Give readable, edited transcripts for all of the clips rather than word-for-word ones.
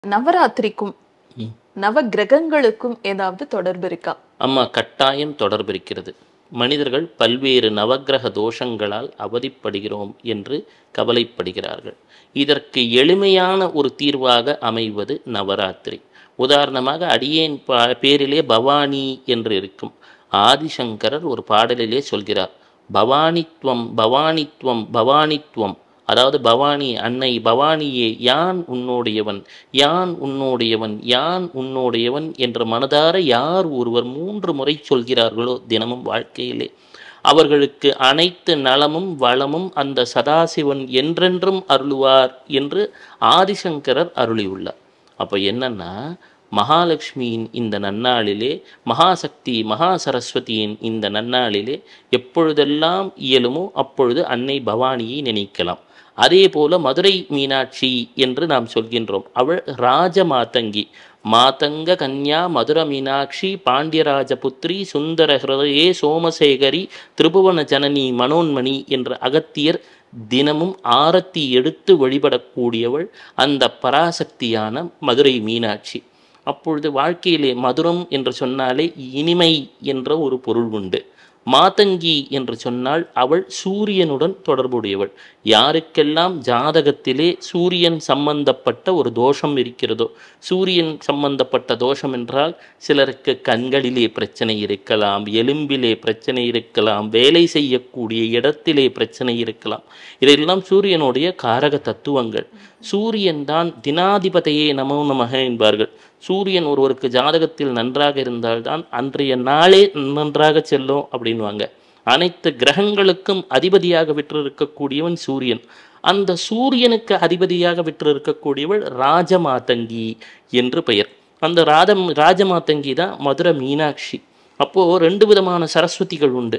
நவராத்திரிக்கும் ம். நவ கிரகங்களுக்கும் ஏதாவது தொடர்பு இருக்கா? ஆமா, கட்டாயம் தொடர்பு இருக்கிறது. மனிதர்கள் பல்வேறு நவக்கிரக தோஷங்களால் அவதிப்படுகிறோம் என்று கவலைப்படுகிறார்கள். இதற்கு எளிமையான ஒரு தீர்வாக அமைவது நவராத்திரி. உதாரணமாக அடியேன் பேரிலே பவானி என்று இருக்கும். ஆதிசங்கரர் ஒரு பாடலிலே சொல்கிறார், பவானித்வம் பவானித்வம் பவானித்வம். அதாவது பவானி அன்னை பவானியே, யான் உன்னோடையவன், யான் உன்னோடையவன், யான் உன்னோடையவன் என்று மனதார யார் ஒருவர் 3 முறை சொல்கிறார்களோ தினமும் வாழ்க்கையிலே, அவர்களுக்கு அனைத்து நலமும் வளமும் அந்த சதாசிவன் என்றென்றும் அருளுவார் என்று ஆதிசங்கரர் அருளியுள்ளார். அப்போ என்னன்னா, மகாலட்சுமியின் இந்த நன்னாளிலே, மகாசக்தி மகா சரஸ்வதியின் இந்த நன்னாளிலே எப்பொழுதெல்லாம் இயலுமோ அப்பொழுது அன்னை பவானியை நினைக்கலாம். அதே போல மதுரை மீனாட்சி என்று நாம் சொல்கின்றோம். அவள் ராஜமாதங்கி, மாதங்க கன்யா மதுர மீனாட்சி பாண்டியராஜபுத்திரி சுந்தர ஹிருதயே சோமசேகரி திரிபுவன ஜனனி மனோன்மணி என்ற அகத்தியர் தினமும் ஆரத்தி எடுத்து வழிபடக்கூடியவள் அந்த பராசக்தியான மதுரை மீனாட்சி. அப்பொழுது வாழ்க்கையிலே மதுரம் என்று சொன்னாலே இனிமை என்ற ஒரு பொருள் உண்டு. மாதங்கி என்று சொன்னால் அவள் சூரியனுடன் தொடர்புடையவள். யாருக்கெல்லாம் ஜாதகத்திலே சூரியன் சம்பந்தப்பட்ட ஒரு தோஷம் இருக்கிறதோ, சூரியன் சம்பந்தப்பட்ட தோஷம் என்றால் சிலருக்கு கண்களிலே பிரச்சனை இருக்கலாம், எலும்பிலே பிரச்சனை இருக்கலாம், வேலை செய்யக்கூடிய இடத்திலே பிரச்சனை இருக்கலாம். இதெல்லாம் சூரியனுடைய காரக தத்துவங்கள். சூரியன் தான் தினாதிபதியே நமோ நமக என்பார்கள். சூரியன் ஒருவருக்கு ஜாதகத்தில் நன்றாக இருந்தால்தான் அன்றைய நாளே நன்றாக செல்லும் அப்படின்வாங்க. அனைத்து கிரகங்களுக்கும் அதிபதியாக விற்றிருக்கக்கூடியவன் சூரியன். அந்த சூரியனுக்கு அதிபதியாக விற்றிருக்கக்கூடியவள் ராஜமாதங்கி என்று பெயர். அந்த ராஜமாதங்கி தான் மதுரை மீனாட்சி. அப்போது 2 விதமான சரஸ்வதிகள் உண்டு.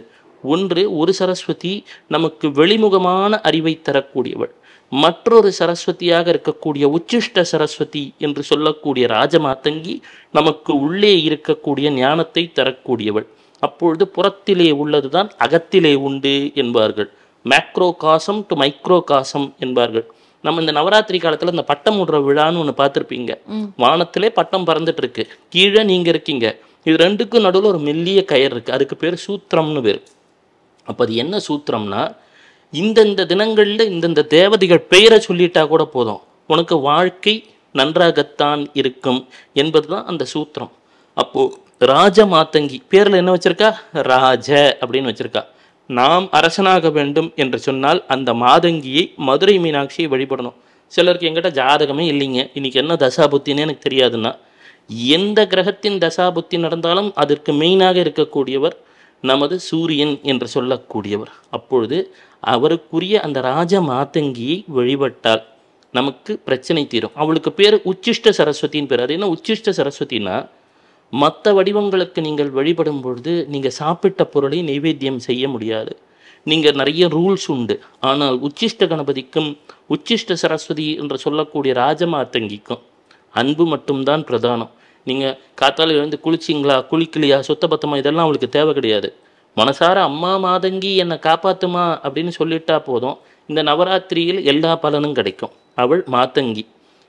ஒரு சரஸ்வதி நமக்கு வெளிமுகமான அறிவை தரக்கூடியவள். மற்றொரு சரஸ்வதியாக இருக்கக்கூடிய உச்சிஷ்ட சரஸ்வதி என்று சொல்லக்கூடிய ராஜமாதங்கி நமக்கு உள்ளே இருக்கக்கூடிய ஞானத்தை தரக்கூடியவள். அப்பொழுது புறத்திலே உள்ளதுதான் அகத்திலே உண்டு என்பார்கள். Macrocosm to microcosm என்பார்கள். நம்ம இந்த நவராத்திரி காலத்தில் இந்த பட்டம் விடுற விழான்னு ஒன்று பார்த்துருப்பீங்க. வானத்திலே பட்டம் பறந்துட்டு இருக்கு, கீழே நீங்கள் இருக்கீங்க. இது 2க்கும் நடுவில் ஒரு மெல்லிய கயிறு இருக்குது. அதுக்கு பேர் சூத்திரம்னு பேர். அப்போ அது என்ன சூத்திரம்னா, இந்தந்த தினங்களில் இந்தந்த தேவதைகள் பெயரை சொல்லிட்டா கூட போதும், உனக்கு வாழ்க்கை நன்றாகத்தான் இருக்கும் என்பது தான் அந்த சூத்திரம். அப்போது ராஜமாதங்கி பேரில் என்ன வச்சுருக்கா? ராஜ அப்படின்னு வச்சுருக்கா. நாம் அரசனாக வேண்டும் என்று சொன்னால் அந்த மாதங்கியை மதுரை மீனாட்சியை வழிபடணும். சிலருக்கு எங்கிட்ட ஜாதகமே இல்லைங்க, இன்றைக்கி என்ன தசாபுத்தின்னு எனக்கு தெரியாதுன்னா, எந்த கிரகத்தின் தசாபுத்தி நடந்தாலும் அதற்கு மெயினாக இருக்கக்கூடியவர் நமது சூரியன் என்று சொல்லக்கூடியவர். அப்பொழுது அவருக்குரிய அந்த ராஜ மாதங்கியை வழிபட்டால் நமக்கு பிரச்சனை தீரும். அவளுக்கு பேர் உச்சிஷ்ட சரஸ்வதின்னு பேர். அது என்ன உச்சிஷ்ட சரஸ்வதினா, மற்ற வடிவங்களுக்கு நீங்கள் வழிபடும் பொழுது நீங்கள் சாப்பிட்ட பொருளை நைவேத்தியம் செய்ய முடியாது. நீங்கள் நிறைய ரூல்ஸ் உண்டு. ஆனால் உச்சிஷ்ட கணபதிக்கும் உச்சிஷ்ட சரஸ்வதி என்று சொல்லக்கூடிய ராஜமாதங்கிக்கும் அன்பு மட்டும்தான் பிரதானம். நீங்கள் காத்தால எழுந்து குளிச்சிங்களா குளிக்கலையா சுத்தபத்தமா இதெல்லாம் அவளுக்கு தேவை கிடையாது. மனசார அம்மா மாதங்கி என்னை காப்பாத்துமா அப்படின்னு சொல்லிட்டா போதும், இந்த நவராத்திரியில் எல்லா பலனும் கிடைக்கும். அவள் மாதங்கி.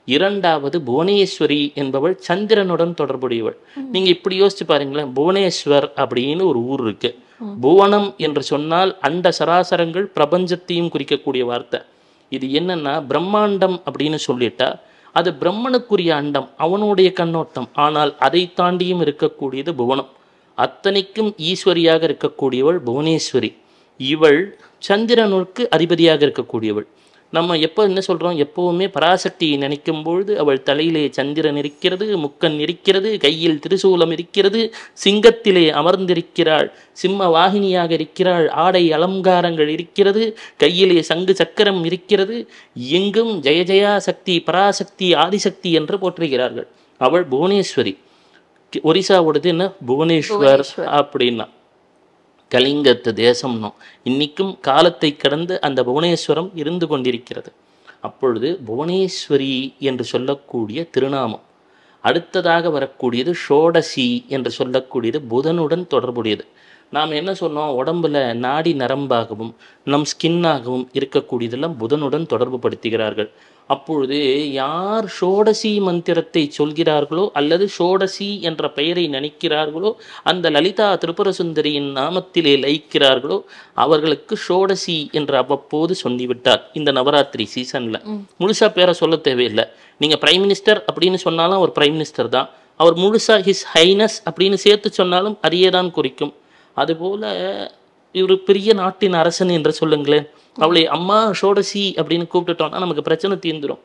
2வது புவனேஸ்வரி என்பவள் சந்திரனுடன் தொடர்புடையவள். நீங்க இப்படி யோசிச்சு பாருங்களேன், புவனேஸ்வர் அப்படின்னு ஒரு ஊர் இருக்கு. புவனம் என்று சொன்னால் அண்ட சராசரங்கள் பிரபஞ்சத்தையும் குறிக்கக்கூடிய வார்த்தை. இது என்னன்னா, பிரம்மாண்டம் அப்படின்னு சொல்லிட்டா அது பிரம்மனுக்குரிய அண்டம், அவனுடைய கண்ணோட்டம். ஆனால் அதை தாண்டியும் இருக்கக்கூடியது புவனம். அத்தனைக்கும் ஈஸ்வரியாக இருக்கக்கூடியவள் புவனேஸ்வரி. இவள் சந்திரனுக்கு அதிபதியாக இருக்கக்கூடியவள். நம்ம என்ன சொல்கிறோம், எப்போவுமே பராசக்தியை நினைக்கும் பொழுது அவள் தலையிலே சந்திரன் இருக்கிறது, முக்கன் இருக்கிறது, கையில் திரிசூலம் இருக்கிறது, சிங்கத்திலே அமர்ந்திருக்கிறாள், சிம்ம வாகினியாக இருக்கிறாள், ஆடை அலங்காரங்கள் இருக்கிறது, கையிலே சங்கு சக்கரம் இருக்கிறது, எங்கும் ஜெய ஜெயா சக்தி பராசக்தி ஆதிசக்தி என்று போற்றுகிறார்கள். அவள் புவனேஸ்வரி. ஒரிசாவோடது என்ன, புவனேஸ்வர் அப்படின்னா கலிங்கத்து தேசம்னோம். இன்னைக்கும் காலத்தை கடந்து அந்த புவனேஸ்வரம் இருந்து கொண்டிருக்கிறது. அப்பொழுது புவனேஸ்வரி என்று சொல்லக்கூடிய திருநாமம். அடுத்ததாக வரக்கூடியது ஷோடசி என்று சொல்லக்கூடியது புதனுடன் தொடர்புடையது. நாம் என்ன சொன்னோம், உடம்புல நாடி நரம்பாகவும் நம் ஸ்கின்னாகவும் இருக்கக்கூடியதெல்லாம் புதனுடன் தொடர்பு படுத்துகிறார்கள். அப்பொழுது யார் ஷோடசி மந்திரத்தை சொல்கிறார்களோ அல்லது ஷோடசி என்ற பெயரை நினைக்கிறார்களோ, அந்த லலிதா திரிபுர சுந்தரியின் நாமத்திலே லயிக்கிறார்களோ அவர்களுக்கு ஷோடசி என்று அவ்வப்போது சொல்லிவிட்டார். இந்த நவராத்திரி சீசன்ல முழுசா பேரை சொல்ல தேவையில்லை. நீங்க பிரைம் மினிஸ்டர் அப்படின்னு சொன்னாலும் அவர் பிரைம் மினிஸ்டர் தான். அவர் முழுசா ஹிஸ் ஹைனஸ் அப்படின்னு சேர்த்து சொன்னாலும் அரியேதான் குறிக்கும். அதுபோல இவர் பெரிய நாட்டின் அரசன் என்று சொல்லுங்களேன், அவளை அம்மா ஷோடசி அப்படின்னு கூப்பிட்டுட்டோம்னா நமக்கு பிரச்சனை தீர்ந்துடும்.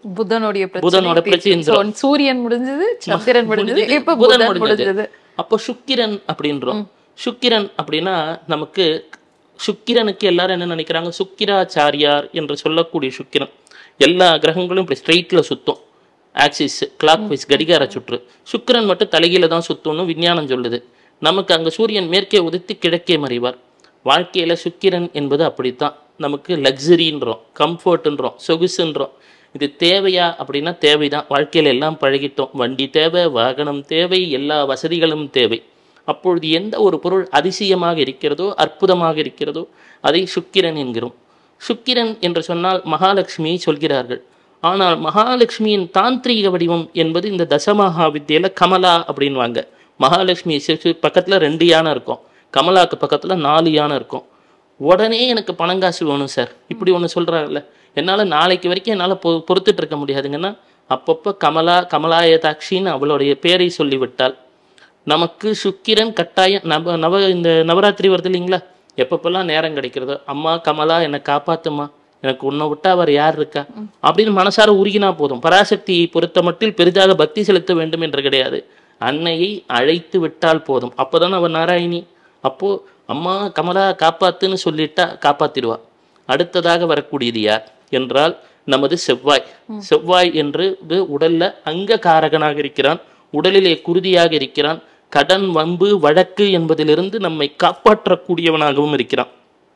புதனோட பிரச்சனை, சூரியன் முடிஞ்சது, சந்திரன் முடிஞ்சது, இப்ப புதன் முடிஞ்சது. அப்போ சுக்கிரன் அப்படின்றோம். சுக்கிரன் அப்படின்னா நமக்கு சுக்கிரனுக்கு எல்லாரும் என்ன நினைக்கிறாங்க, சுக்கிராச்சாரியார் என்று சொல்லக்கூடிய சுக்கிரன் எல்லா கிரகங்களும் இப்படி ஸ்ட்ரெயிட்ல சுத்தும், ஆக்சிஸ் கிளாக் வைஸ் கடிகார சுற்று. சுக்கிரன் மட்டும் தலைகீழ தான் சுத்தும்னு விஞ்ஞானம் சொல்லுது. நமக்கு அங்க சூரியன் மேற்கே உதித்து கிழக்கே மறைவார். வாழ்க்கையில சுக்கிரன் என்பது அப்படித்தான். நமக்கு லக்ஸரின்றோம், கம்ஃபர்ட்ன்றோம், சொகுசுன்றோம். இது தேவையா அப்படின்னா தேவைதான். வாழ்க்கையில எல்லாம் பழகிட்டோம். வண்டி தேவை, வாகனம் தேவை, எல்லா வசதிகளும் தேவை. அப்பொழுது எந்த ஒரு பொருள் அதிசயமாக இருக்கிறதோ, அற்புதமாக இருக்கிறதோ அதை சுக்கிரன் என்கிறோம். சுக்கிரன் என்று சொன்னால் மகாலட்சுமியை சொல்கிறார்கள். ஆனால் மகாலட்சுமியின் தாந்திரீக வடிவம் என்பது இந்த தசமகா வித்தியில கமலா அப்படின்வாங்க. மகாலட்சுமி பக்கத்துல 2 யானை இருக்கும், கமலாக்கு பக்கத்துல 4 யானை இருக்கும். உடனே எனக்கு பணங்காசு வேணும் சார் இப்படி ஒன்று சொல்றாருல்ல, என்னால் நாளைக்கு வரைக்கும் என்னால் பொறுத்துட்டு இருக்க முடியாதுங்கன்னா அப்பப்போ கமலா கமலாயதாட்சின்னு அவளுடைய பேரை சொல்லிவிட்டால் நமக்கு சுக்கிரன் கட்டாயம் இந்த நவராத்திரி வருது இல்லைங்களா, எப்பப்பெல்லாம் நேரம் கிடைக்கிறதோ அம்மா கமலா என்னை காப்பாத்துமா, எனக்கு உன்னை விட்டா அவர் யார் இருக்கா அப்படின்னு மனசார உருகினா போதும். பராசக்தியை பொறுத்த மட்டில் பெரிதாக பக்தி செலுத்த வேண்டும் என்று கிடையாது. அன்னையை அழைத்து விட்டால் போதும். அப்போதான் அவர் நாராயணி. அப்போ அம்மா கமலா காப்பாத்துன்னு சொல்லிட்டா காப்பாத்திடுவா. அடுத்ததாக வரக்கூடியது யார் என்றால் நமது செவ்வாய். செவ்வாய் என்று உடல்ல அங்க காரகனாக இருக்கிறான், உடலிலே குருதியாக இருக்கிறான், கடன் வம்பு வழக்கு என்பதிலிருந்து நம்மை காப்பாற்றக்கூடியவனாகவும் இருக்கிறான்.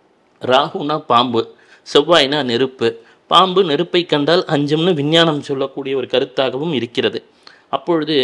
ராகுனா பாம்பு, செவ்வாய்னா நெருப்பு. பாம்பு நெருப்பை கண்டால் அஞ்சும்னு விஞ்ஞானம் சொல்லக்கூடிய ஒரு கருத்தாகவும் இருக்கிறது. அப்பொழுது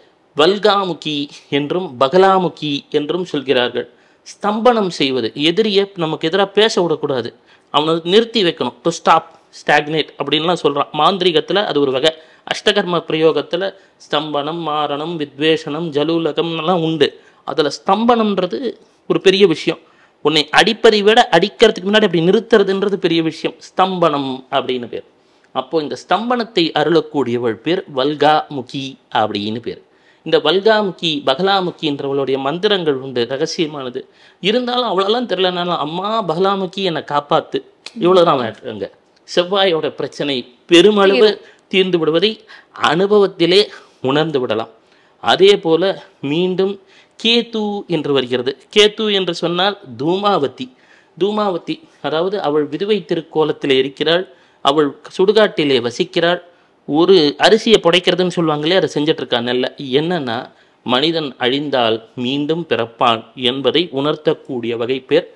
வல்காமுகி என்றும் பகலாமுகி என்றும் சொல்கிறார்கள். ஸ்தம்பனம் செய்வது, எதிரியை நமக்கு எதிராக பேச விடக்கூடாது, அவனை நிறுத்தி வைக்கணும். டு ஸ்டாப், ஸ்டாக்னேட் அப்படின்லாம் சொல்கிறான். மாந்திரிகத்தில் அது ஒரு வகை. அஷ்டகர்ம பிரயோகத்தில் ஸ்தம்பனம், மாரணம், வித்வேஷனம், ஜலூலகம்லாம் உண்டு. அதில் ஸ்தம்பனம்ன்றது ஒரு பெரிய விஷயம். உன்னை அடிப்பதை விட அடிக்கிறதுக்கு முன்னாடி அப்படி நிறுத்துறதுன்றது பெரிய விஷயம். ஸ்தம்பனம் அப்படின்னு பேர். அப்போ இந்த ஸ்தம்பனத்தை அருளக்கூடியவள் பேர் வல்காமுகி அப்படின்னு பேர். இந்த வல்காமுகி பகலாமுகின்றவளுடைய மந்திரங்கள் உண்டு, ரகசியமானது. இருந்தாலும் அவ்வளோலாம் தெரியலனாலும் அம்மா பகலாமுகி என்னை காப்பாத்து, இவ்வளோதான் வேட்டுறாங்க. செவ்வாயோட பிரச்சனை பெருமளவு தீர்ந்து விடுவதை அனுபவத்திலே உணர்ந்து விடலாம். அதே போல மீண்டும் கேது என்று வருகிறது. கேது என்று சொன்னால் தூமாவதி. தூமாவதி அதாவது அவள் விதுவை திருக்கோலத்தில் இருக்கிறாள், அவள் சுடுகாட்டிலே வசிக்கிறாள். ஒரு அரிசியை புடைக்கிறதுன்னு சொல்லுவாங்களே, அதை செஞ்சிட்டு இருக்கான். நல்ல என்னன்னா மனிதன் அழிந்தால் மீண்டும் பிறப்பான் என்பதை உணர்த்தக்கூடிய வகை பேர்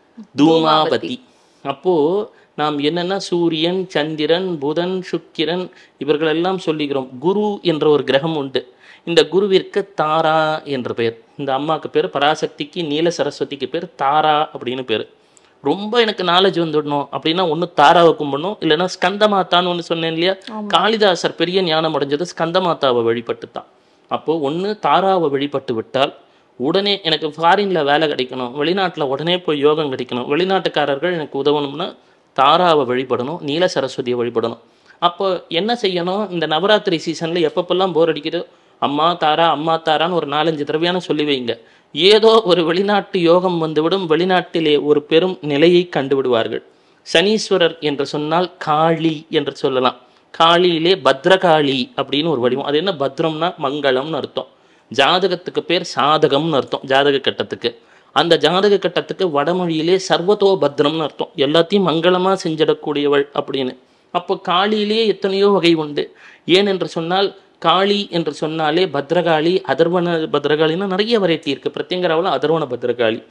தூமாவதி. அப்போ நாம் என்னன்னா சூரியன், சந்திரன், புதன், சுக்கிரன் இவர்களெல்லாம் சொல்லுகிறோம். குரு என்ற ஒரு கிரகம் உண்டு. இந்த குருவிற்கு தாரா என்ற பெயர். இந்த அம்மாவுக்கு பேர், பராசக்திக்கு நீல சரஸ்வதிக்கு பேர் தாரா அப்படின்னு பேர். ரொம்ப எனக்கு நாலேஜ் வந்துடணும் அப்படின்னா ஒன்று தாராவை கும்பிடணும், இல்லைன்னா ஸ்கந்தமாத்தான்னு ஒன்று சொன்னேன் இல்லையா, காளிதாசர் பெரிய ஞானம் அடைஞ்சது ஸ்கந்தமாத்தாவை வழிபட்டு தான். அப்போது ஒன்று தாராவை வழிபட்டு விட்டால் உடனே எனக்கு ஃபாரின்ல வேலை கிடைக்கணும், வெளிநாட்டில் உடனே போய் யோகம் கிடைக்கணும், வெளிநாட்டுக்காரர்கள் எனக்கு உதவணும்னா தாராவை வழிபடணும், நீல சரஸ்வதியை வழிபடணும். அப்போ என்ன செய்யணும், இந்த நவராத்திரி சீசனில் எப்பப்பெல்லாம் போர் அடிக்குதோ அம்மா தாரா அம்மா தாரான்னு ஒரு 4-5 தடவையான சொல்லி வைங்க. ஏதோ ஒரு வெளிநாட்டு யோகம் வந்துவிடும், வெளிநாட்டிலே ஒரு பெரும் நிலையை கண்டு விடுவார்கள். சனீஸ்வரர் என்று சொன்னால் காளி என்று சொல்லலாம். காளியிலே பத்ரகாளி அப்படின்னு ஒரு வடிவம். அது என்ன, பத்ரம்னா மங்களம்னு அர்த்தம். ஜாதகத்துக்கு பேர் சாதகம்னு அர்த்தம், ஜாதக கட்டத்துக்கு. அந்த ஜாதக கட்டத்துக்கு வடமொழியிலே சர்வதோ பத்ரம்னு அர்த்தம், எல்லாத்தையும் மங்களமாக செஞ்சிடக்கூடியவள் அப்படின்னு. அப்போ காளியிலே எத்தனையோ வகை உண்டு. ஏன் என்று சொன்னால் காளி என்று சொன்னாலே பத்ரகாளி, அதர்வன பத்ரகாளின்னா நிறைய வெரைட்டி இருக்குது. பிரத்யங்கராவில் அதர்வன பத்ரகாளி,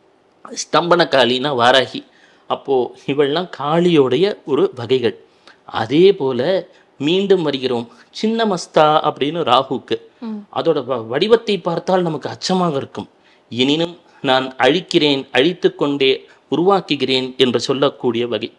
ஸ்தம்பன காளினா வாராகி. அப்போது இவள்லாம் காளியோடைய ஒரு வகைகள். அதே போல மீண்டும் வருகிறோம் சின்னமஸ்தா அப்படின்னு ராகுக்கு. அதோட வடிவத்தை பார்த்தால் நமக்கு அச்சமாக இருக்கும். எனினும் நான் அழிக்கிறேன், அழித்து கொண்டே உருவாக்குகிறேன் என்று சொல்லக்கூடிய வகை.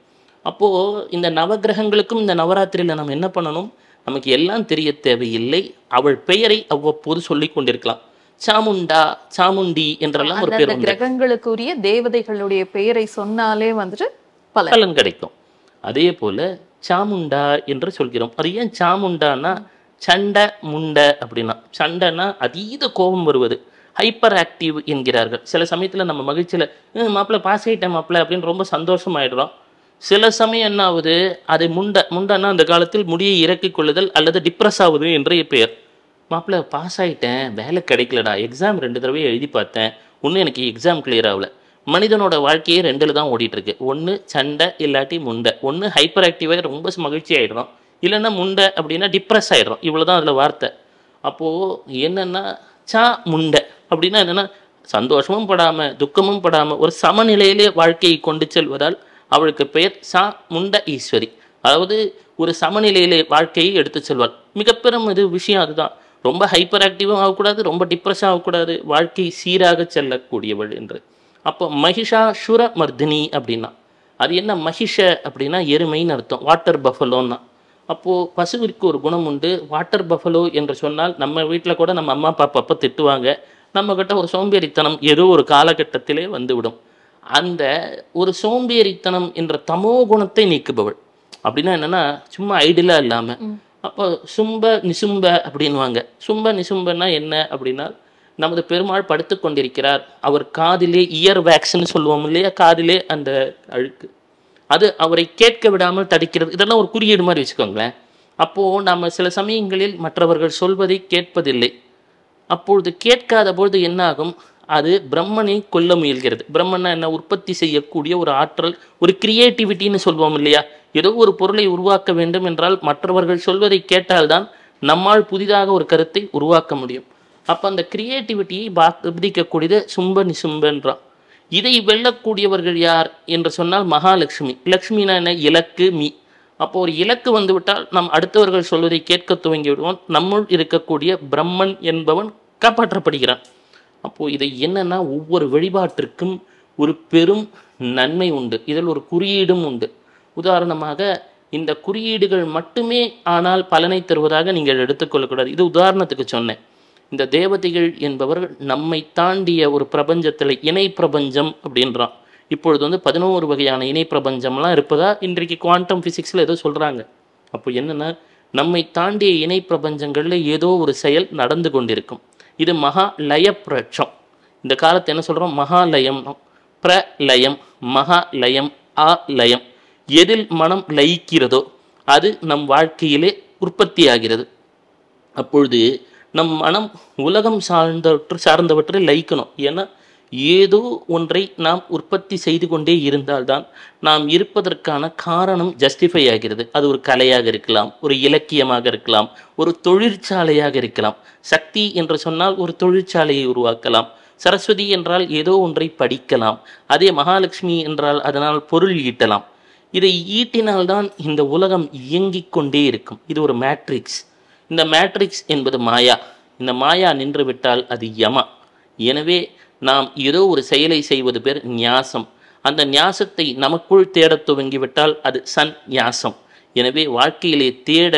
அப்போது இந்த நவகிரகங்களுக்கும் இந்த நவராத்திரியில் நம்ம என்ன பண்ணணும்? நமக்கு எல்லாம் தெரிய தேவையில்லை. அவள் பெயரை அவ்வப்போது சொல்லி கொண்டிருக்கலாம். சாமுண்டா, சாமுண்டி என்றெல்லாம் ஒரு பேர் உண்டு. கிரகங்களுக்குரிய தேவதைகளுடைய பெயரை சொன்னாலே வந்துட்டு பலன் கிடைக்கும். அதே போல சாமுண்டா என்று சொல்கிறோம். அது ஏன் சாமுண்டான்னா சண்டை முண்டை அப்படின்னா, சண்டைன்னா அதீத கோபம் வருவது, ஹைப்பர் ஆக்டிவ் என்கிறார்கள். சில சமயத்தில் நம்ம மகிழ்ச்சியில் மாப்பிள்ளை பாஸ் ஆகிட்டேன் மாப்பிள்ளை அப்படின்னு ரொம்ப சந்தோஷமாயிடுறோம். சில சமயம் என்ன ஆகுது, அதை முண்டைன்னா அந்த காலத்தில் முடியை இறக்கிக் கொள்ளுதல் அல்லது டிப்ரெஸ் ஆகுது என்று பெயர். மாப்பிள்ளை பாஸ் ஆகிட்டேன், வேலை கிடைக்கலடா, எக்ஸாம் 2 தடவை எழுதி பார்த்தேன், இன்னும் எனக்கு எக்ஸாம் கிளியர் ஆகல. மனிதனோட வாழ்க்கையே 2ல் தான் ஓடிட்டுருக்கு. ஒன்று சண்டை இல்லாட்டி முண்டை. ஒன்று ஹைப்பர் ஆக்டிவாக ரொம்ப மகிழ்ச்சி ஆகிடுறோம், இல்லைன்னா முண்டை அப்படின்னா டிப்ரெஸ் ஆகிடுறோம். இவ்வளோ தான் அதில் வார்த்தை. அப்போது என்னென்னா முண்டை அப்படின்னா என்னென்னா சந்தோஷமும் படாமல் துக்கமும் படாமல் ஒரு சமநிலையிலே வாழ்க்கையை கொண்டு செல்வதால் அவளுக்கு பெயர் முண்ட ஈஸ்வரி. அதாவது ஒரு சமநிலையிலே வாழ்க்கையை எடுத்து செல்வாள். மிகப்பெரும் இது விஷயம் அதுதான். ரொம்ப ஹைப்பர் ஆக்டிவும் ஆகக்கூடாது, ரொம்ப டிப்ரெஷன் ஆகக்கூடாது, வாழ்க்கை சீராக செல்லக்கூடியவள் என்று. அப்போ மகிஷாசுர மர்தினி அப்படின்னா அது என்ன? மகிஷ அப்படின்னா எருமைன்னு அர்த்தம், வாட்டர் பஃபலோன்னா. அப்போது பசுவிற்கு ஒரு குணம் உண்டு. வாட்டர் பஃபலோ என்று சொன்னால் நம்ம வீட்டில் கூட நம்ம அம்மா அப்பா திட்டுவாங்க. நம்மக்கிட்ட ஒரு சோம்பேறித்தனம் ஏதோ ஒரு காலகட்டத்திலே வந்துவிடும். அந்த ஒரு சோம்பேறித்தனம் என்ற தமோ குணத்தை நீக்குபவள். அப்படின்னா என்னென்னா சும்மா ஐடியலாக இல்லாமல், அப்போ சும்ப நிசும்ப அப்படின்வாங்க. சும்ப நிசும்பன்னா என்ன அப்படின்னா, நமது பெருமாள் படுத்து கொண்டிருக்கிறார், அவர் காதிலே இயர் வேக்ஸ்ன்னு சொல்லுவோம் இல்லையா, காதிலே அந்த அழுக்கு, அது அவரை கேட்க விடாமல் தடுக்கிறது. இதெல்லாம் ஒரு குறியீடு மாதிரி வச்சுக்கோங்களேன். அப்போது நம்ம சில சமயங்களில் மற்றவர்கள் சொல்வதை கேட்பதில்லை. அப்பொழுது கேட்காத பொழுது என்னாகும்? அது பிரம்மனை கொல்ல முயல்கிறது. பிரம்மன்னா என்ன? உற்பத்தி செய்யக்கூடிய ஒரு ஆற்றல், ஒரு கிரியேட்டிவிட்டின்னு சொல்வோம் இல்லையா. ஏதோ ஒரு பொருளை உருவாக்க வேண்டும் என்றால் மற்றவர்கள் சொல்வதை கேட்டால்தான் நம்மால் புதிதாக ஒரு கருத்தை உருவாக்க முடியும். அப்போ அந்த கிரியேட்டிவிட்டியை பாதிக்கக்கூடியது சும்ப நிசும்பன்றான். இதை வெல்லக்கூடியவர்கள் யார் என்று சொன்னால் மகாலட்சுமி. லக்ஷ்மினா என்ன? இலக்கு மீ. அப்போ ஒரு இலக்கு வந்துவிட்டால் நாம் அடுத்தவர்கள் சொல்வதை கேட்க துவங்கி விடுவோம். நம்முள் இருக்கக்கூடிய பிரம்மன் என்பவன் காப்பாற்றப்படுகிறான். அப்போது இதை என்னன்னா, ஒவ்வொரு வழிபாட்டிற்கும் ஒரு பெரும் நன்மை உண்டு, இதில் ஒரு குறியீடும் உண்டு. உதாரணமாக இந்த குறியீடுகள் மட்டுமே ஆனால் பலனை தருவதாக நீங்கள் எடுத்துக்கொள்ளக்கூடாது. இது உதாரணத்துக்கு சொன்னேன். இந்த தேவதைகள் என்பவர்கள் நம்மை தாண்டிய ஒரு பிரபஞ்சத்தில் இணை பிரபஞ்சம் அப்படின்றான். இப்பொழுது 11 வகையான இணை பிரபஞ்சம்லாம் இருப்பதா இன்றைக்கு குவாண்டம் ஃபிசிக்ஸில் ஏதோ சொல்கிறாங்க. அப்போ என்னென்னா, நம்மை தாண்டிய இணை பிரபஞ்சங்களில் ஏதோ ஒரு செயல் நடந்து கொண்டிருக்கும். இது மகா லய பிரட்சம். இந்த காலத்தை என்ன சொல்கிறோம்? மகாலயம், பிரலயம், மகாலயம், ஆலயம். எதில் மனம் லயிக்கிறதோ அது நம் வாழ்க்கையிலே உற்பத்தியாகிறது. அப்பொழுது நம் மனம் உலகம் சார்ந்தவற்றை லயிக்கணும். ஏன்னா ஏதோ ஒன்றை நாம் உற்பத்தி செய்து கொண்டே இருந்தால்தான் நாம் இருப்பதற்கான காரணம் ஜஸ்டிஃபை ஆகிறது. அது ஒரு கலையாக இருக்கலாம், ஒரு இலக்கியமாக இருக்கலாம், ஒரு தொழிற்சாலையாக இருக்கலாம். சக்தி என்று சொன்னால் ஒரு தொழிற்சாலையை உருவாக்கலாம். சரஸ்வதி என்றால் ஏதோ ஒன்றை படிக்கலாம். அதே மகாலட்சுமி என்றால் அதனால் பொருள் ஈட்டலாம். இதை ஈட்டினால்தான் இந்த உலகம் இயங்கிக் கொண்டே இருக்கும். இது ஒரு மேட்ரிக்ஸ். இந்த மேட்ரிக்ஸ் என்பது மாயா. இந்த மாயா நின்று விட்டால் அது யமா. எனவே நாம் ஏதோ ஒரு செயலை செய்வது பேர் ஞாசம். அந்த ஞாசத்தை நமக்குள் தேடத் துவங்கிவிட்டால் அது சந்நியாசம். எனவே வாழ்க்கையிலே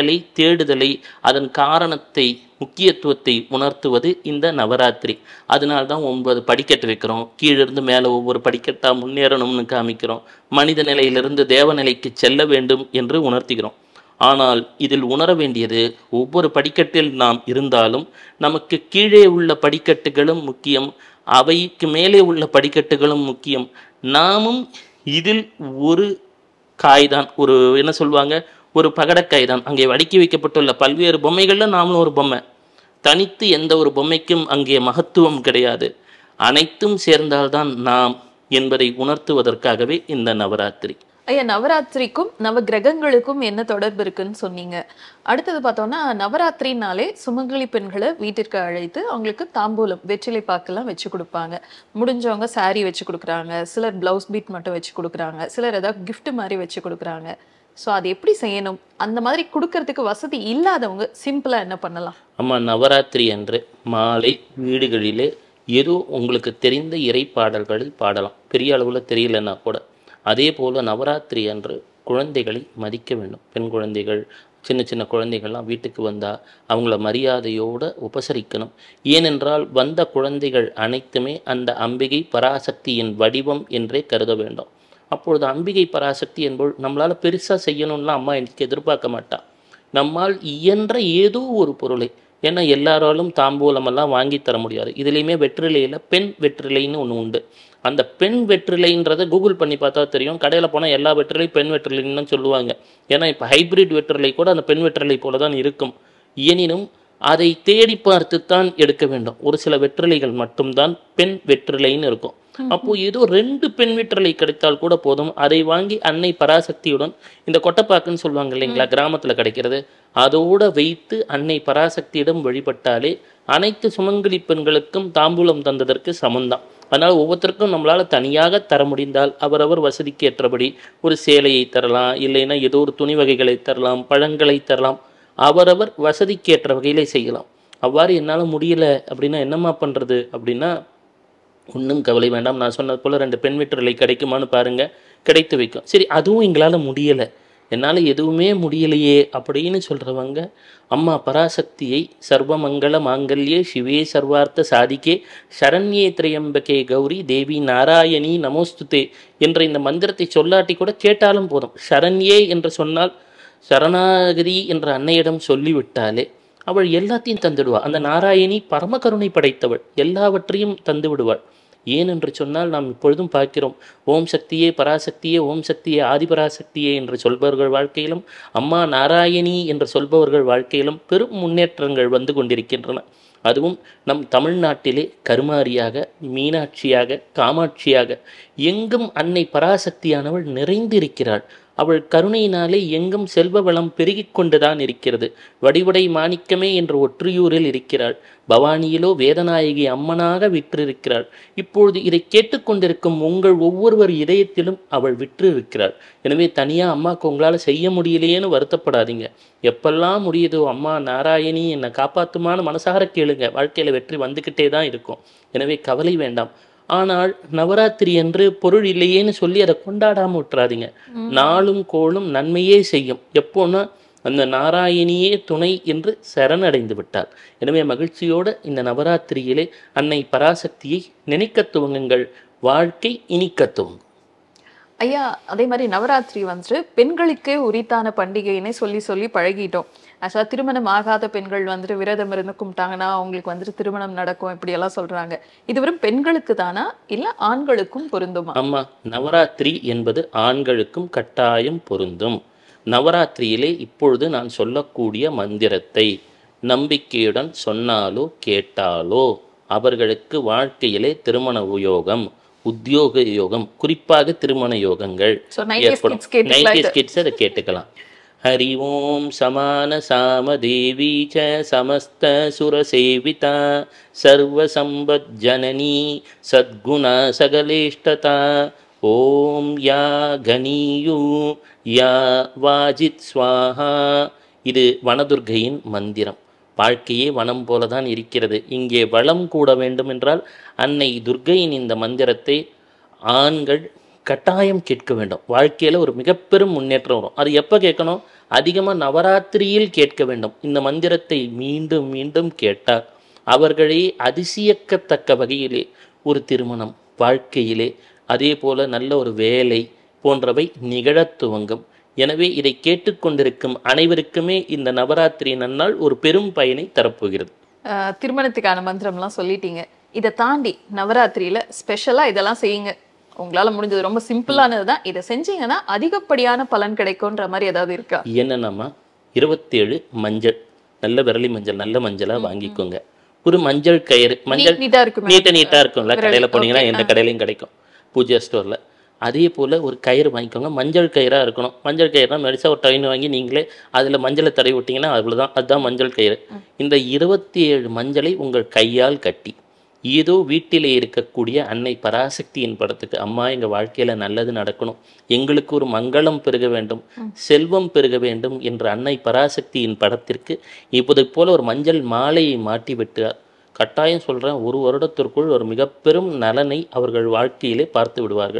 தேடுதலை அதன் காரணத்தை முக்கியத்துவத்தை உணர்த்துவது இந்த நவராத்திரி. அதனால்தான் 9 படிக்கட்டு வைக்கிறோம். கீழிருந்து மேலே ஒவ்வொரு படிக்கட்டாக முன்னேறணும்னு காமிக்கிறோம். மனித நிலையிலிருந்து தேவநிலைக்கு செல்ல வேண்டும் என்று உணர்த்துகிறோம். ஆனால் இதில் உணர வேண்டியது, ஒவ்வொரு படிக்கட்டில் நாம் இருந்தாலும் நமக்கு கீழே உள்ள படிக்கட்டுகளும் முக்கியம், அவைக்கு மேலே உள்ள படிக்கட்டுகளும் முக்கியம். நாமும் இதில் ஒரு காய்தான், ஒரு என்ன சொல்லுவாங்க, ஒரு பகடக்காய் தான். அங்கே அடுக்கி வைக்கப்பட்டுள்ள பல்வேறு பொம்மைகளில் நாமளும் ஒரு பொம்மை. தனித்து எந்த ஒரு பொம்மைக்கும் அங்கே மகத்துவம் கிடையாது. அனைத்தும் சேர்ந்தால்தான் நாம் என்பதை உணர்த்துவதற்காகவே இந்த நவராத்திரி. ஐயா, நவராத்திரிக்கும் நவ கிரகங்களுக்கும் என்ன தொடர்பு இருக்குன்னு சொன்னீங்க. அடுத்தது பார்த்தோம்னா, நவராத்திரினாலே சுமங்கலி பெண்களை வீட்டிற்கு அழைத்து அவங்களுக்கு தாம்பூலம், வெற்றிலை பாக்கெல்லாம் வச்சு கொடுப்பாங்க. முடிஞ்சவங்க சாரீ வச்சு கொடுக்குறாங்க, சிலர் பிளவுஸ் பீட் மட்டும் வச்சு கொடுக்குறாங்க, சிலர் ஏதாவது கிஃப்ட் மாதிரி வச்சு கொடுக்குறாங்க. ஸோ அது எப்படி செய்யணும்? அந்த மாதிரி கொடுக்கறதுக்கு வசதி இல்லாதவங்க சிம்பிளாக என்ன பண்ணலாம்? ஆமாம், நவராத்திரி அன்று மாலை வீடுகளிலே ஏதோ உங்களுக்கு தெரிந்த இறை பாடல்களில் பாடலாம். பெரிய அளவில் தெரியலன்னா கூட. அதே போல் நவராத்திரி அன்று குழந்தைகளை மதிக்க வேண்டும். பெண் குழந்தைகள், சின்ன சின்ன குழந்தைகள்லாம் வீட்டுக்கு வந்தால் அவங்கள மரியாதையோடு உபசரிக்கணும். ஏனென்றால் வந்த குழந்தைகள் அனைத்துமே அந்த அம்பிகை பராசக்தியின் வடிவம் என்றே கருத வேண்டும். அப்பொழுது அம்பிகை பராசக்தி என்பது நம்மளால் பெருசாக செய்யணும்லாம் அம்மா எனக்கு எதிர்பார்க்க மாட்டா. நம்மால் இயன்ற ஏதோ ஒரு பொருளை, ஏன்னா எல்லாராலும் தாம்பூலமெல்லாம் வாங்கி தர முடியாது. இதுலேயுமே வெற்றிலையில் பெண் வெற்றிலைன்னு ஒன்று உண்டு. அந்த பெண் வெற்றிலைன்றதை கூகுள் பண்ணி பார்த்தா தெரியும். கடையில் போனால் எல்லா வெற்றிலையும் பெண் வெற்றிலைன்னு தான் சொல்லுவாங்க. ஏன்னா இப்போ ஹைப்ரிட் வெற்றிலை கூட அந்த பெண் வெற்றிலை போல தான் இருக்கும். எனினும் அதை தேடி பார்த்துத்தான் எடுக்க வேண்டும். ஒரு சில வெற்றிலைகள் மட்டும்தான் பெண் வெற்றிலைன்னு இருக்கும். அப்போது ஏதோ 2 பெண் வெற்றிலை கிடைத்தால் கூட போதும். அதை வாங்கி அன்னை பராசக்தியுடன், இந்த கொட்டைப்பாக்குன்னு சொல்லுவாங்க இல்லைங்களா, கிராமத்தில் கிடைக்கிறது, அதோடு வைத்து அன்னை பராசக்தியிடம் வழிபட்டாலே அனைத்து சுமங்கலி பெண்களுக்கும் தாம்பூலம் தந்ததற்கு சமந்தான். அதனால் ஒவ்வொருத்தருக்கும் நம்மளால் தனியாக தர முடிந்தால் அவரவர் வசதிக்கு ஏற்றபடி ஒரு சேலையை தரலாம், இல்லைன்னா ஏதோ ஒரு துணி வகைகளை தரலாம், பழங்களை தரலாம். அவரவர் வசதிக்கேற்ற வகையிலே செய்யலாம். அவ்வாறு என்னால் முடியலை அப்படின்னா என்னம்மா பண்ணுறது அப்படின்னா, ஒன்றும் கவலை வேண்டாம். நான் சொன்னது போல் 2 பெண் வெற்றிலை கிடைக்குமான்னு பாருங்கள், கிடைத்து வைக்கும். சரி, அதுவும் எங்களால் முடியலை, என்னால் எதுவுமே முடியலையே அப்படின்னு சொல்கிறவங்க அம்மா பராசக்தியை சர்வமங்கள மாங்கல்யே சிவே சர்வார்த்த சாதிக்கே சரண்யே திரையம்பகே கௌரி தேவி நாராயணி நமோஸ்துதே என்ற இந்த மந்திரத்தை சொல்லாட்டி கூட கேட்டாலும் போதும். சரண்யே என்று சொன்னால் சரணாகதி என்ற அன்னையிடம் சொல்லிவிட்டாலே அவள் எல்லாத்தையும் தந்துடுவாள். அந்த நாராயணி பரமகருணை படைத்தவள், எல்லாவற்றையும் தந்து விடுவாள். ஏனென்று சொன்னால் நாம் இப்பொழுதும் பார்க்கிறோம், ஓம் சக்தியே பராசக்தியே, ஓம் சக்தியே ஆதிபராசக்தியே என்று சொல்பவர்கள் வாழ்க்கையிலும், அம்மா நாராயணி என்று சொல்பவர்கள் வாழ்க்கையிலும் பெரும் முன்னேற்றங்கள் வந்து கொண்டிருக்கின்றன. அதுவும் நம் தமிழ்நாட்டிலே கருமாரியாக, மீனாட்சியாக, காமாட்சியாக எங்கும் அன்னை பராசக்தியானவள் நிறைந்திருக்கிறாள். அவள் கருணையினாலே எங்கும் செல்வ வளம் பெருகிக் கொண்டுதான் இருக்கிறது. வடிவடை மாணிக்கமே என்ற ஒற்றியூரில் இருக்கிறாள். பவானியிலோ வேதநாயகி அம்மனாக விற்றிருக்கிறாள். இப்பொழுது இதை கேட்டுக்கொண்டிருக்கும் உங்கள் ஒவ்வொருவர் இதயத்திலும் அவள் விற்றிருக்கிறாள். எனவே தனியாக அம்மாவுக்கு உங்களால் செய்ய முடியலையேன்னு வருத்தப்படாதீங்க. எப்பெல்லாம் முடியுதோ அம்மா நாராயணி என்னை காப்பாற்றுமான மனசார கேளுங்க, வாழ்க்கையில் வெற்றி வந்துக்கிட்டே தான் இருக்கும். எனவே கவலை வேண்டாம். ஆனால் நவராத்திரி என்று பொருள் இல்லையேன்னு சொல்லி அதை கொண்டாடாமல் விட்டுறாதீங்க. நாளும் கோளும் நன்மையே செய்யும். எப்போன்னா அந்த நாராயணியே துணை என்று சரணடைந்து விட்டார். எனவே மகிழ்ச்சியோடு இந்த நவராத்திரியிலே அன்னை பராசக்தியை நினைக்க துவங்குங்கள், வாழ்க்கை இனிக்க துவங்கும். ஐயா, அதே மாதிரி நவராத்திரி வந்துட்டு பெண்களுக்கே உரித்தான பண்டிகைன்னே சொல்லி சொல்லி பழகிட்டோம். ஆக்சுவலா திருமணம் ஆகாத பெண்கள் வந்துட்டு விரதம் இருந்து கும்பிட்டாங்கன்னா அவங்களுக்கு வந்துட்டு திருமணம் நடக்கும், இப்படி எல்லாம் சொல்றாங்க. இது வெறும் பெண்களுக்கு தானா இல்ல ஆண்களுக்கும் பொருந்துமா? ஆமா, நவராத்திரி என்பது ஆண்களுக்கும் கட்டாயம் பொருந்தும். நவராத்திரியிலே இப்பொழுது நான் சொல்லக்கூடிய மந்திரத்தை நம்பிக்கையுடன் சொன்னாலோ கேட்டாலோ அவர்களுக்கு வாழ்க்கையிலே திருமண யோகம், உத்தியோக யோகம், குறிப்பாக திருமண யோகங்கள் ஏற்படும். 90s கிட்ஸ் அதை கேட்டுக்கலாம். ஹரி ஓம் சமான சாம தேவி ச சமஸ்த சுரசேவிதா சர்வ சம்பத் ஜனனி சத்குண சகலேஷ்டதா ஓம் யா கனியூ யா வாஜித் ஸ்வாஹா. இது வனதுர்கையின் மந்திரம். வாழ்க்கையே வனம் போலதான் இருக்கிறது. இங்கே வளம் கூட வேண்டும் என்றால் அன்னை துர்க்கையின் இந்த மந்திரத்தை ஆண்கள் கட்டாயம் கேட்க வேண்டும். வாழ்க்கையில் ஒரு மிகப்பெரும் முன்னேற்றம் வரும். அது எப்போ கேட்கணும்? அதிகமாக நவராத்திரியில் கேட்க வேண்டும். இந்த மந்திரத்தை மீண்டும் மீண்டும் கேட்டால் அவர்களே அதிசயக்கத்தக்க வகையிலே ஒரு திருமணம், வாழ்க்கையிலே அதே போல நல்ல ஒரு வேலை போன்றவை நிகழத் துவங்கும். எனவே இதை கேட்டுக்கொண்டிருக்கும் அனைவருக்குமே இந்த நவராத்திரி நன்னாள் ஒரு பெரும் பயனை தரப்போகிறது. திருமணத்துக்கான மந்திரம்லாம் சொல்லிட்டீங்க. இதை தாண்டி நவராத்திரியில ஸ்பெஷலா இதெல்லாம் செய்யுங்க, உங்களால முடிஞ்சது ரொம்ப சிம்பிளானது தான், இதை செஞ்சீங்கன்னா அதிகப்படியான பலன் கிடைக்கும்ன்ற மாதிரி ஏதாவது இருக்கா? என்னன்னா 27 மஞ்சள், நல்ல விரலி மஞ்சள், நல்ல மஞ்சளா வாங்கிக்கோங்க. ஒரு மஞ்சள் கயிறு, மஞ்சள் நீட்டா இருக்கும்ல, கடையில போனீங்கன்னா எந்த கடையிலையும் கிடைக்கும், பூஜா ஸ்டோர்ல. அதே போல் ஒரு கயிறு வாங்கிக்கோங்க. மஞ்சள் கயிறாக இருக்கணும். மஞ்சள் கயிறுனா மெடிசா ஒரு டைன் வாங்கி நீங்களே அதில் மஞ்சளை தடவி விட்டிங்கன்னா அவ்வளோதான், அதுதான் மஞ்சள் கயிறு. இந்த 27 மஞ்சளை உங்கள் கையால் கட்டி ஏதோ வீட்டிலே இருக்கக்கூடிய அன்னை பராசக்தியின் படத்துக்கு, அம்மா எங்கள் வாழ்க்கையில் நல்லது நடக்கணும், எங்களுக்கு ஒரு மங்களம் பெருக வேண்டும், செல்வம் பெருக வேண்டும் என்ற அன்னை பராசக்தியின் படத்திற்கு இப்போது போல் ஒரு மஞ்சள் மாலையை மாட்டி விட்டார். கட்டாயம் சொல்கிறேன், ஒரு வருடத்திற்குள் ஒரு மிக பெரும் நலனை அவர்கள் வாழ்க்கையிலே பார்த்து விடுவார்கள்.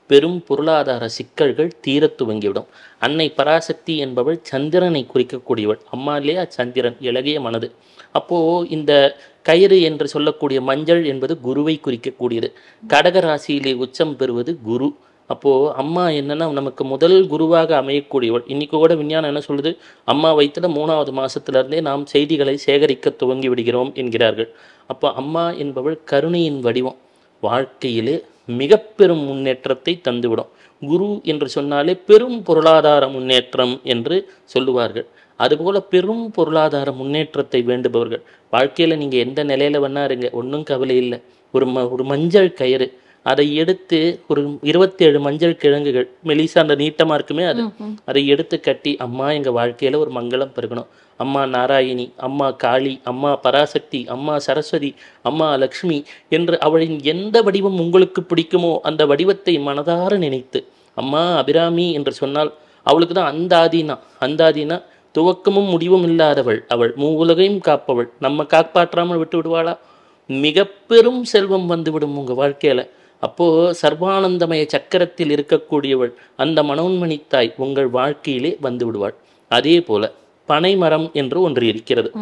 பெரும் பொருளாதார சிக்கல்கள் தீரத் துவங்கிவிடும். அன்னை பராசக்தி என்பவள் சந்திரனை குறிக்கக்கூடியவள். அம்மா இல்லையா சந்திரன், இளகிய மனது. அப்போது இந்த கயிறு என்று சொல்லக்கூடிய மஞ்சள் என்பது குருவை குறிக்கக்கூடியது. கடக ராசியிலே உச்சம் பெறுவது குரு. அப்போது அம்மா என்னென்னா நமக்கு முதல் குருவாக அமையக்கூடியவள். இன்றைக்கி கூட விஞ்ஞானம் என்ன சொல்லுது, அம்மா வயிற்றுல 3வது மாதத்துலேருந்தே நாம் செய்திகளை சேகரிக்க துவங்கி விடுகிறோம் என்கிறார்கள். அப்போ அம்மா என்பவள் கருணையின் வடிவம். வாழ்க்கையிலே மிக பெரும் முன்னேற்றத்தை தந்துவிடும். குரு என்று சொன்னாலே பெரும் பொருளாதார முன்னேற்றம் என்று சொல்லுவார்கள். அதுபோல் பெரும் பொருளாதார முன்னேற்றத்தை வேண்டுபவர்கள் வாழ்க்கையில் நீங்கள் எந்த நிலையில் வேணா இருங்க, ஒன்றும் கவலை இல்லை. ஒரு மஞ்சள் கயிறு அதை எடுத்து ஒரு 27 மஞ்சள் கிழங்குகள் மெலிசா அந்த நீட்டமாக இருக்குமே அதை எடுத்து கட்டி, அம்மா எங்கள் வாழ்க்கையில் ஒரு மங்களம் பெருகணும், அம்மா நாராயணி, அம்மா காளி, அம்மா பராசக்தி, அம்மா சரஸ்வதி, அம்மா லக்ஷ்மி என்று அவளின் எந்த வடிவம் உங்களுக்கு பிடிக்குமோ அந்த வடிவத்தை மனதார நினைத்து, அம்மா அபிராமி என்று சொன்னால் அவளுக்கு தான் அந்தாதினா துவக்கமும் முடிவும் இல்லாதவள். அவள் மூவுலகையும் காப்பவள். நம்ம காப்பாற்றாமல் விட்டு விடுவாளா? மிக பெரும் செல்வம் வந்துவிடும் உங்கள் வாழ்க்கையில். அப்போது சர்வானந்தமய சக்கரத்தில் இருக்கக்கூடியவள் அந்த மனோன்மணித்தாய் உங்கள் வாழ்க்கையிலே வந்து விடுவாள். அதே போல பனைமரம் என்று ஒன்று இருக்கிறது.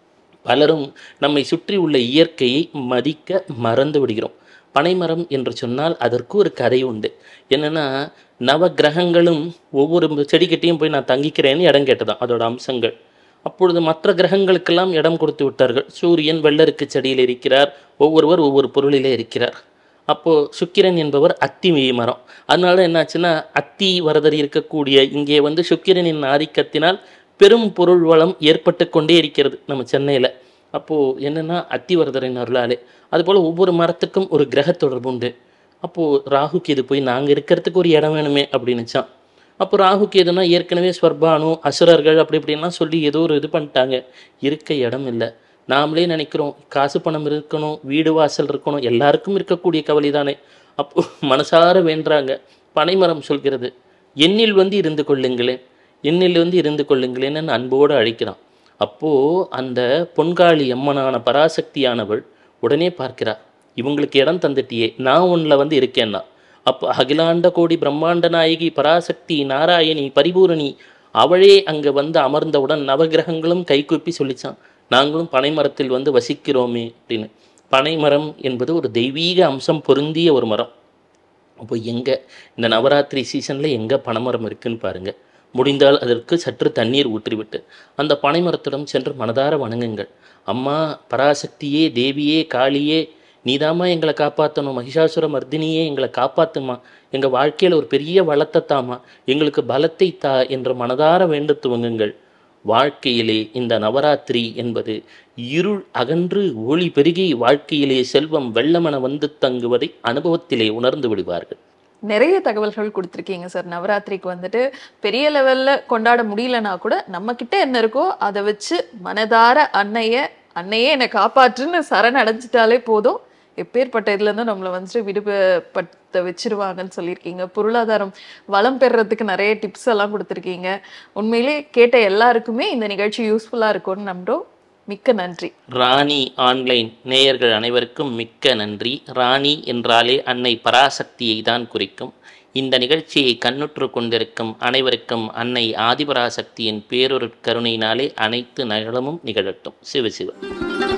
பலரும் நம்மை சுற்றி உள்ள இயற்கையை மதிக்க மறந்து விடுகிறோம். பனைமரம் என்று சொன்னால் அதற்கு ஒரு கதை உண்டு. என்னென்னா, நவ கிரகங்களும் ஒவ்வொரு செடிக்கிட்டையும் போய் நான் தங்கிக்கிறேன்னு இடம் கேட்டதான் அதோட அம்சங்கள். அப்பொழுது மற்ற கிரகங்களுக்கெல்லாம் இடம் கொடுத்து விட்டார்கள். சூரியன் வெள்ளருக்கு செடியில் இருக்கிறார், ஒவ்வொருவர் ஒவ்வொரு பொருளிலே இருக்கிறார். அப்போது சுக்கிரன் என்பவர் அத்தி மரம். அதனால என்னாச்சுன்னா, அத்தி வரதர் இருக்கக்கூடிய இங்கே வந்து சுக்கிரனின் ஆதிக்கத்தினால் பெரும் பொருள் வளம் ஏற்பட்டு கொண்டே இருக்கிறது நம்ம சென்னையில். அப்போது என்னென்னா, அத்திவரதரின் அருளாலே. அதுபோல் ஒவ்வொரு மரத்துக்கும் ஒரு கிரக தொடர்பு உண்டு. அப்போது ராகு கேது போய் நாங்கள் இருக்கிறதுக்கு ஒரு இடம் வேணுமே அப்படின்னுச்சான். அப்போ ராகு கேதுனா ஏற்கனவே ஸ்வர்பானு அசுரர்கள் அப்படி இப்படின்லாம் சொல்லி ஏதோ ஒரு இது பண்ணிட்டாங்க. இருக்க இடம் இல்லை. நாமளே நினைக்கிறோம் காசு பணம் இருக்கணும், வீடு வாசல் இருக்கணும், எல்லாருக்கும் இருக்கக்கூடிய கவலை தானே. அப்போ மனசார வேண்டுறாங்க. பனைமரம் சொல்கிறது, என்னில் வந்து இருந்து கொள்ளுங்களேன், என்னில் வந்து இருந்து கொள்ளுங்களேன்னு அன்போடு அழைக்கிறான். அப்போது அந்த பொன்காளி அம்மனான பராசக்தியானவள் உடனே பார்க்கிறார், இவங்களுக்கு இடம் தந்துட்டியே, நான் உன்னில் வந்து இருக்கேன்னா. அப்போ அகிலாண்ட கோடி பிரம்மாண்ட நாயகி பராசக்தி நாராயணி பரிபூரணி அவளே அங்கே வந்து அமர்ந்தவுடன் நவகிரகங்களும் கைகூப்பி சொல்லிச்சான், நாங்களும் பனைமரத்தில் வந்து வசிக்கிறோமே அப்படின்னு. பனைமரம் என்பது ஒரு தெய்வீக அம்சம் பொருந்திய ஒரு மரம். அப்போ எங்கே இந்த நவராத்திரி சீசனில் எங்கே பனைமரம் இருக்குதுன்னு பாருங்கள். முடிந்தால் அதற்கு சற்று தண்ணீர் ஊற்றிவிட்டு அந்த பனைமரத்திடம் சென்று மனதார வணங்குங்கள். அம்மா பராசக்தியே, தேவியே, காளியே, நீதாம்மா எங்களை காப்பாற்றணும், மகிஷாசுர மர்தினியே எங்களை காப்பாற்றுமா, எங்கள் வாழ்க்கையில் ஒரு பெரிய வளத்தை தாமா, எங்களுக்கு பலத்தை தா என்று மனதார வேண்டு துவங்குங்கள். வாழ்க்கையிலே இந்த நவராத்திரி என்பது இருள் அகன்று ஒளி பெருகி வாழ்க்கையிலே செல்வம் வெள்ளமென வந்து தங்குவதை அனுபவத்திலே உணர்ந்து விடுவார்கள். நிறைய தகவல்கள் கொடுத்துருக்கீங்க சார். நவராத்திரிக்கு வந்துட்டு பெரிய லெவல்ல கொண்டாட முடியலனா கூட நம்ம கிட்ட என்ன இருக்கோ அதை வச்சு மனதார அன்னையே என்னை காப்பாற்றுன்னு சரணடைஞ்சிட்டாலே போதும், எப்பேற்பட்ட இதுல இருந்தும் நம்மளை வந்துட்டு விடுபட்ட வச்சிருவாங்கன்னு சொல்லியிருக்கீங்க. பொருளாதாரம் வளம் பெறுறதுக்கு நிறைய டிப்ஸ் எல்லாம் கொடுத்துருக்கீங்க. உண்மையிலே கேட்ட எல்லாருக்குமே இந்த நிகழ்ச்சி யூஸ்ஃபுல்லா இருக்கும்னு நம்புறோம். மிக்க நன்றி. ராணி ஆன்லைன் நேயர்கள் அனைவருக்கும் மிக்க நன்றி. ராணி என்றாலே அன்னை பராசக்தியை தான் குறிக்கும். இந்த நிகழ்ச்சியை கண்ணுற்று கொண்டிருக்கும் அனைவருக்கும் அன்னை ஆதிபராசக்தியின் பேரொரு கருணையினாலே அனைத்து நகலமும் நிகழட்டும். சிவ சிவ.